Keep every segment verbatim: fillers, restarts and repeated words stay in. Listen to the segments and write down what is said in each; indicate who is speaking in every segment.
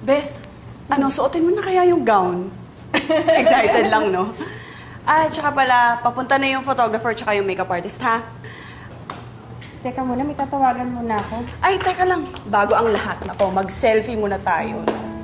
Speaker 1: Bes, ano, suotin mo na kaya yung gown? Excited lang, no? Ah, tsaka pala, papunta na yung photographer tsaka yung makeup artist, ha?
Speaker 2: Teka muna, may tatawagan muna ako.
Speaker 1: Ay, teka lang. Bago ang lahat, nako, mag-selfie muna tayo.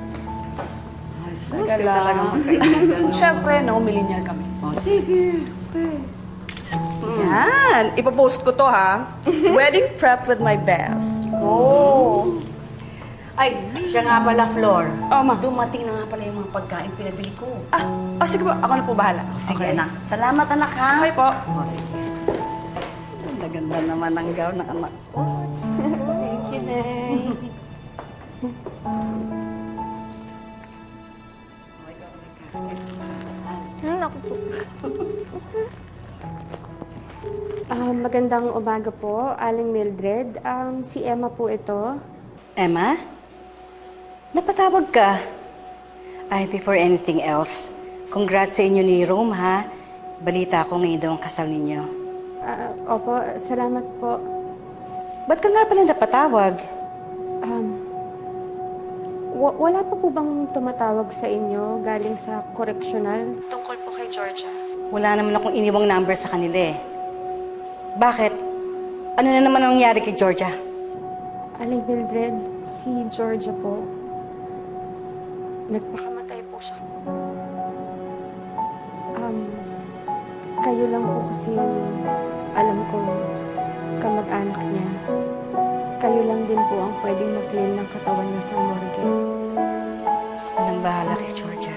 Speaker 1: Teka lang.
Speaker 3: Talaga magkaibigan.
Speaker 1: Siyempre, no, millennial kami.
Speaker 3: Oh, sige. Okay.
Speaker 1: Yan. Ipopost ko to, ha? Wedding prep with my best.
Speaker 3: Oh. Ay, siya nga pala, Flor.
Speaker 1: Oh, ma.
Speaker 3: Dumating na nga pala yung mga pagkain pinabili ko.
Speaker 1: Ah, oh, sige po. Ako na po bahala.
Speaker 3: Sige,
Speaker 1: Okay.
Speaker 3: anak. Salamat, anak, ha?
Speaker 1: Okay po.
Speaker 3: Oh, sige. Ang ganda naman ang gown ng anak ko. Thank you, Nay.
Speaker 2: Hmm, ako po. Ah, magandang umaga po, Aling Mildred. Um, si Emma po ito.
Speaker 4: Emma? Napatawag ka? Ay, before anything else, congrats sa inyo ni Rome, ha? Balita ko ngayon daw ang kasal ninyo.
Speaker 2: Ah, opo, salamat po.
Speaker 4: Ba't ka nga pala napatawag?
Speaker 2: Um, wa- wala pa po bang tumatawag sa inyo galing sa correctional? Tungkol po kay Georgia.
Speaker 4: Wala naman akong iniwang number sa kanila eh. Bakit? Ano na naman ang nangyari kay Georgia?
Speaker 2: Aling Mildred, si Georgia po, nagpakamatay po siya. Um, kayo lang po kasi alam kong kamag-anak niya. Kayo lang din po ang pwedeng mag-claim ng katawan niya sa morgue.
Speaker 4: Ako nang bahala kay Georgia.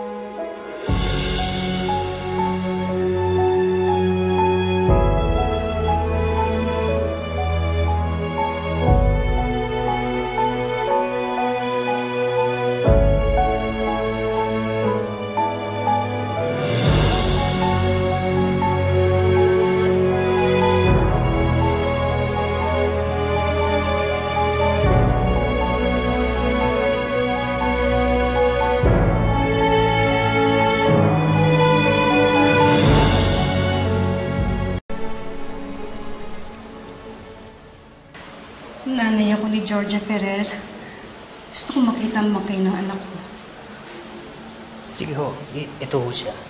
Speaker 4: Nanay ako ni Georgia Ferrer. Gusto ko makita ang magkay ng anak ko.
Speaker 5: Sige ho, I- ito ho siya.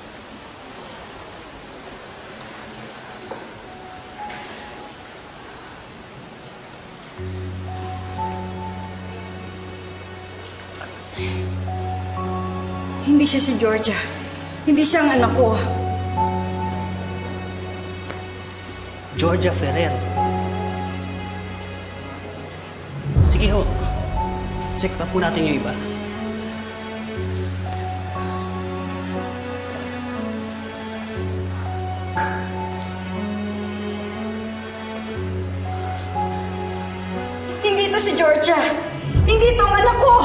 Speaker 4: Hindi siya si Georgia. Hindi siya ang anak ko.
Speaker 5: Georgia Ferrer. Sige ho, check pa po natin yung iba.
Speaker 4: Hindi ito si Georgia. Hindi ito ang anak ko.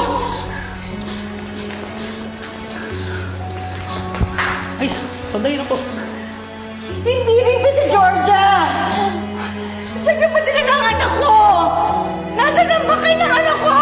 Speaker 5: Ay, sandali na po.
Speaker 4: Hindi rin ito si Georgia. Saan ka ba dinala ang anak ko? Nasaan ang bakay ng anak ko?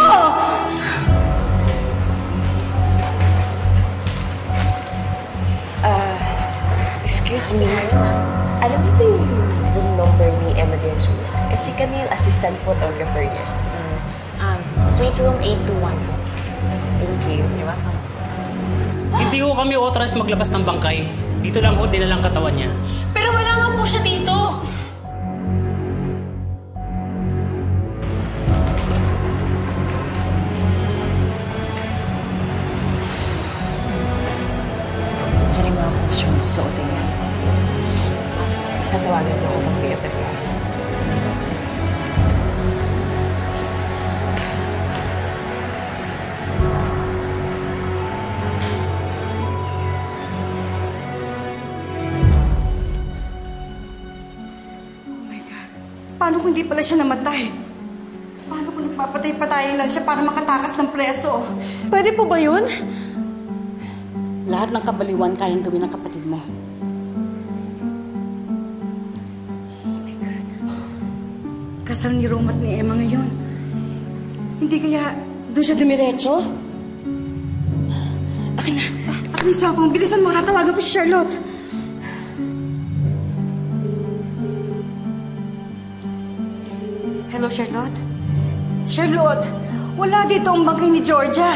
Speaker 6: Ah, excuse me. Alam mo ba yung room number ni Emma De Jesus? Kasi kami yung assistant photographer niya.
Speaker 7: Um, suite room eight two one.
Speaker 6: Thank you.
Speaker 7: You're welcome.
Speaker 5: Hindi ho kami authorized maglabas ng bangkay. Dito lang ho, dinalang katawan niya.
Speaker 7: Pero wala nga po siya dito.
Speaker 6: Saan yung mga costumes susuotin niya? Basta tawagan niyo ako pag pinatag niya. Sige.
Speaker 4: Paano kung hindi pala siya namatay? Paano kung nagpapatay-patayin lang siya para makatakas ng preso?
Speaker 7: Pwede po ba yun?
Speaker 4: Lahat ng kabaliwan kayang gawin ng kapatid mo. Oh my God. Kasal ni Rome at ni Emma ngayon. Hindi kaya doon siya dumiretso? Akin na. Akin yung cellphone. Bilisan mo. Natawagan ko si Charlotte. Hello, Charlotte? Charlotte, Wala dito ang bangkay ni Georgia.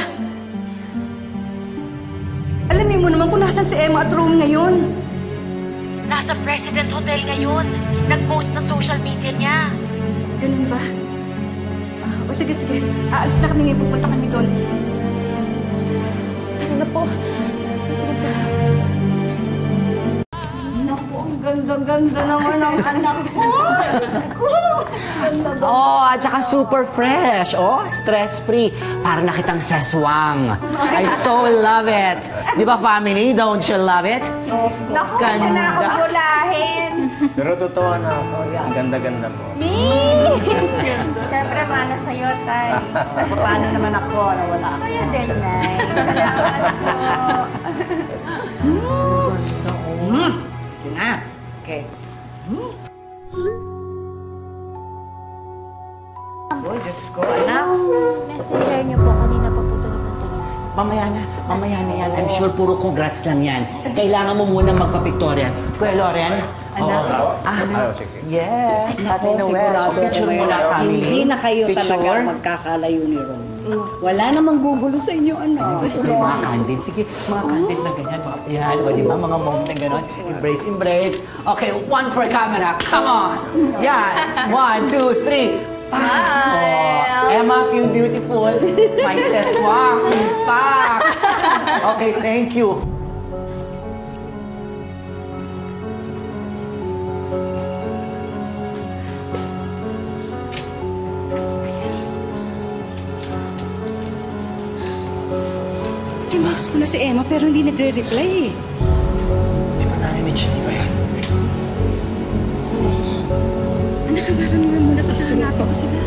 Speaker 4: Alamin mo naman kung nasan si Emma at Rome ngayon.
Speaker 7: Nasa President Hotel ngayon. Nag-post na social media niya.
Speaker 4: Ganun ba? Ah, o sige, sige. Aalis na kami ngayon. Pupunta kami doon.
Speaker 2: Tara na po.
Speaker 3: Ganda-ganda naman ang anak ko.
Speaker 8: Oh, at saka super fresh. Oh, stress-free. Para nakitang seswang. I so love it. Di ba, family? Don't you love it?
Speaker 2: Naku, huwag na ako bulahin.
Speaker 9: Pero totoo na ako. Ang ganda-ganda mo.
Speaker 2: Siyempre, mana sa'yo, Tay.
Speaker 3: Paano naman ako na wala?
Speaker 2: Sa'yo din, Nay. Salamat po.
Speaker 3: Yun na. Okay. Oh, Diyos ko, anak.
Speaker 2: Messenger niyo po kanina pa po tuloy ng tingin.
Speaker 8: Mamaya na. Mamaya na yan. I'm sure puro congrats lang yan. Kailangan mo muna magpa-pictorial. Kuya Loren?
Speaker 3: Anak.
Speaker 8: Ah,
Speaker 9: Ayaw, sige.
Speaker 8: yes. Happy Noel.
Speaker 3: sigurado
Speaker 8: Picture
Speaker 3: ako
Speaker 8: muna,
Speaker 3: ngayon.
Speaker 8: family.
Speaker 3: Hindi na kayo
Speaker 8: Picture.
Speaker 3: talaga magkakalayo ni Ron. Wala namang gugulo sa inyo, ano.
Speaker 8: Sige, mga candid. Sige, mga candid na ganyan. Mga, yan, o di ba? Mga moment na gano'n. Embrace, embrace. Okay, one for camera. Come on. Yan. One, two, three. Smile. Oh, Emma, feel beautiful. My seswang. Pa. Okay, thank you.
Speaker 4: Timax ko na si Emma pero hindi nagre-reply eh.
Speaker 8: Di ba narinig siya, di ba yan?
Speaker 4: Anak, hawakan mo nga muna ito. Hanapan ko sila.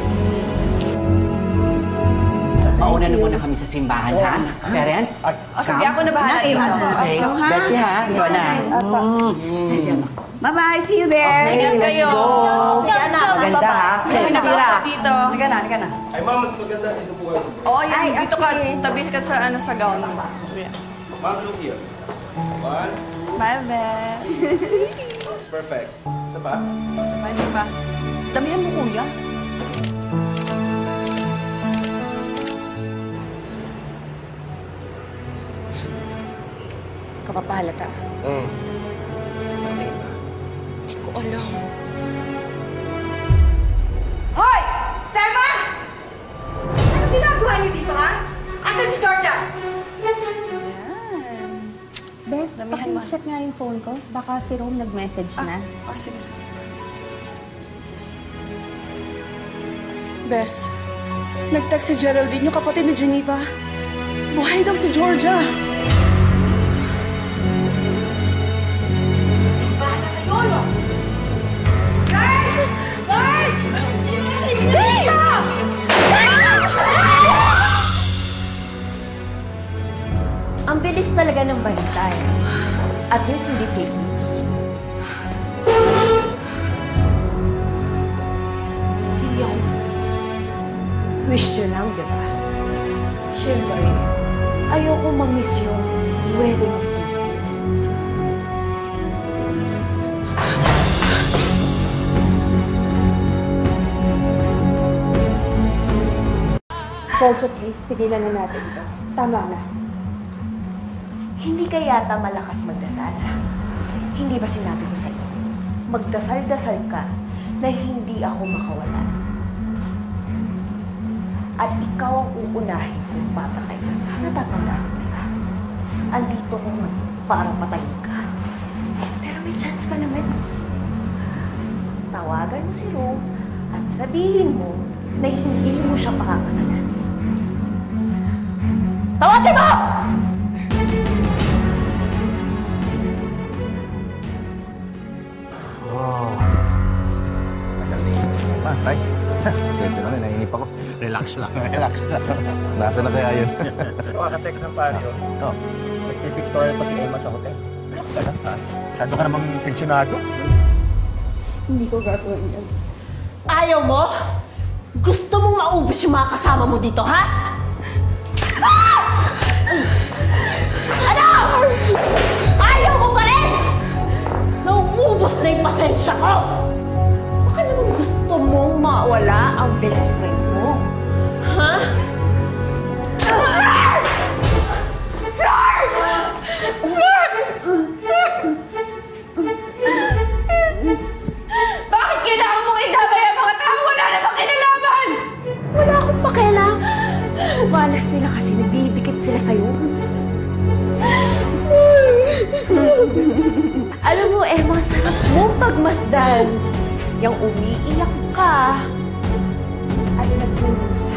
Speaker 8: Mauna na muna kami sa simbahan, ha? Parents?
Speaker 1: O sige, ako na bahala dito.
Speaker 8: Okay. Beshi, ha? Ikaw na.
Speaker 3: Bye-bye, see you there.
Speaker 1: Ingat kayo.
Speaker 8: Maganda, ha?
Speaker 1: Kami na bahala dito.
Speaker 3: Halika na, halika na.
Speaker 9: Ay, ma'am, mas maganda. Dito po kayo.
Speaker 1: Oo, yan. Dito ka. Tabi ka sa, ano, sa gown.
Speaker 9: Ma'am, look here. One.
Speaker 1: Smile, Beth.
Speaker 9: Perfect. Isa pa?
Speaker 1: Isa pa, isa pa. Damihan mo, kuya.
Speaker 2: Kapapahalata.
Speaker 9: Hmm.
Speaker 2: Hindi ko alam.
Speaker 4: Hoy! Selma! Anong ginagawa niyo dito, ha? Asan si Georgia?
Speaker 2: Bes, paki-check nga yung phone ko. Baka si Rome nag-message na.
Speaker 1: Oh, sige, sige. Bes, nag-text si Geraldine, yung kapatid ni Geneva. Buhay daw si Georgia.
Speaker 6: Ang bilis talaga ng balita eh. At least hindi fake news. Hindi ako wish nyo lang, di ba? Siyempre, ayoko mag-miss yung wedding of the year.
Speaker 2: Solso, please, tigilan na natin ito. Tama na.
Speaker 6: Hindi ka yata malakas magdasal. Hindi ba sinabi ko sa iyo? Magdasal-dasal ka na hindi ako makawala. At ikaw ang uunahin kung papatay ka. Natatandaan mo ba? Andito ko man para patayin ka. Pero may chance pa naman. Tawagan mo si Rome at sabihin mo na hindi mo siya pakakasalan. Tawagin mo!
Speaker 9: Oh. Magaling. Ma, ay. Sensyo na rin, naiinip ako. Relax lang. Relax lang. Nasa na kaya yun? Nakaka-text ng paryo. Oh. Nagpipictorial pa si Emma sa hotel. Tala, ha? Masyado ka namang pensionado.
Speaker 2: Hindi ko gagawin yan.
Speaker 6: Ayaw mo? Gusto mong maubos yung mga kasama mo dito, ha? Ah! Ano? Ayaw mo pa rin? Nauubos na yung pasensya ko! Baka naman gusto mong mawala ang best friend mo. Ha? dikit sila sa'yo. Alam mo, Emma, sarap mong pagmasdan. Yung umiiyak ka at nagdurusa.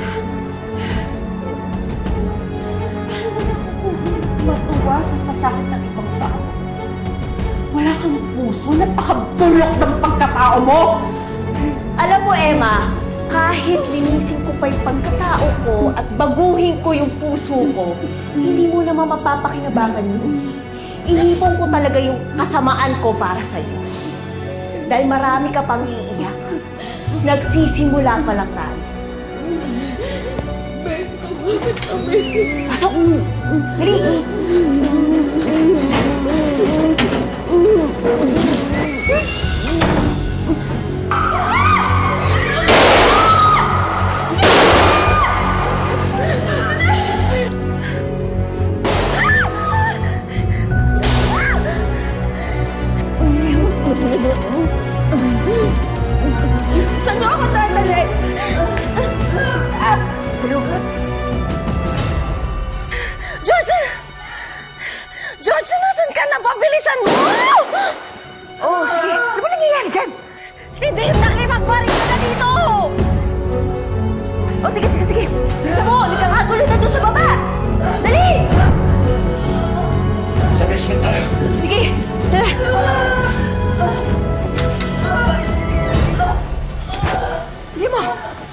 Speaker 6: Matuwa sa pasakit ng ibang tao. Wala kang puso, napakabulok ng pagkatao mo! Alam mo, Emma, kahit linisin ko pa yung pagkatao ko at baguhin ko yung puso ko, hindi mo naman mapapakinabangan yun. Inipon ko talaga yung kasamaan ko para sa'yo. Dahil marami ka pang iiyak. Nagsisimula pa lang tayo. Pasok! Dali! Saan ako dadali?
Speaker 7: George! George, nasan ka na? Pabilisan mo!
Speaker 6: Oh, sige. Ano ba nangyayari dyan?
Speaker 7: Si Dave nakipagparing ka na dito!
Speaker 6: Oh, sige, sige, sige. Bisa mo, nagkakagulo na doon sa baba. Dali!
Speaker 9: Sa basement tayo.
Speaker 6: Sige, tara. Hindi mo.